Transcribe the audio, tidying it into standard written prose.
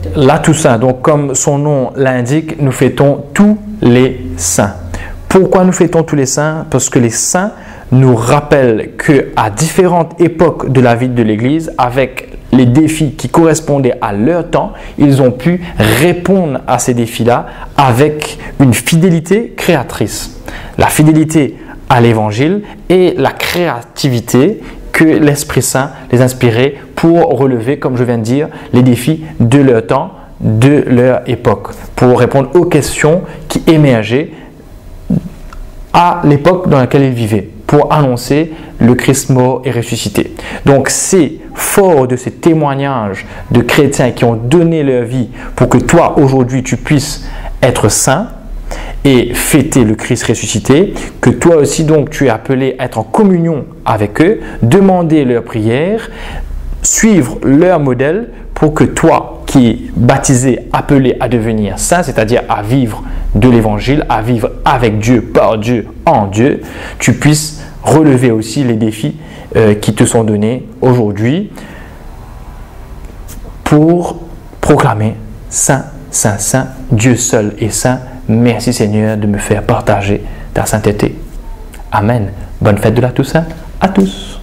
La Toussaint, donc comme son nom l'indique, nous fêtons tous les saints. Pourquoi nous fêtons tous les saints? Parce que les saints nous rappellent qu'à différentes époques de la vie de l'Église, avec les défis qui correspondaient à leur temps, ils ont pu répondre à ces défis-là avec une fidélité créatrice. La fidélité à l'Évangile et la créativité que l'Esprit Saint les inspirait pour relever, comme je viens de dire, les défis de leur temps, de leur époque, pour répondre aux questions qui émergeaient à l'époque dans laquelle ils vivaient, pour annoncer le Christ mort et ressuscité. Donc c'est fort de ces témoignages de chrétiens qui ont donné leur vie pour que toi aujourd'hui tu puisses être saint et fêter le Christ ressuscité, que toi aussi donc tu es appelé à être en communion avec eux, demander leur prière, suivre leur modèle pour que toi qui es baptisé, appelé à devenir saint, c'est-à-dire à vivre de l'évangile, à vivre avec Dieu, par Dieu, en Dieu, tu puisses relever aussi les défis qui te sont donnés aujourd'hui pour proclamer saint, saint, saint, Dieu seul est saint. Merci Seigneur de me faire partager ta sainteté. Amen. Bonne fête de la Toussaint à tous.